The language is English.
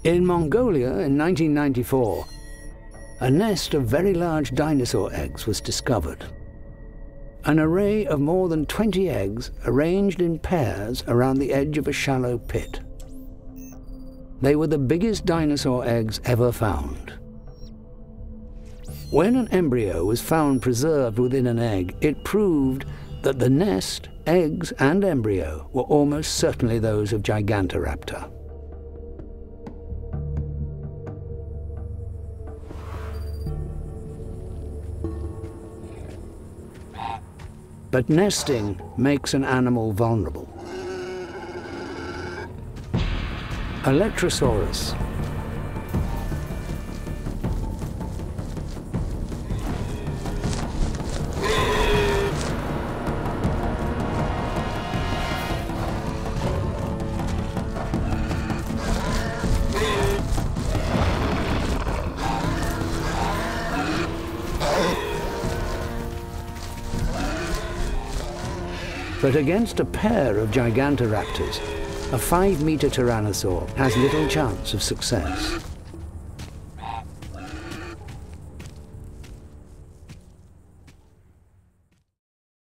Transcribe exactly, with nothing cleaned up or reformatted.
In Mongolia in nineteen ninety-four, a nest of very large dinosaur eggs was discovered. An array of more than twenty eggs arranged in pairs around the edge of a shallow pit. They were the biggest dinosaur eggs ever found. When an embryo was found preserved within an egg, it proved that the nest, eggs, and embryo were almost certainly those of Gigantoraptor. But nesting makes an animal vulnerable. Electrosaurus. But against a pair of Gigantoraptors, a five-metre tyrannosaur has little chance of success.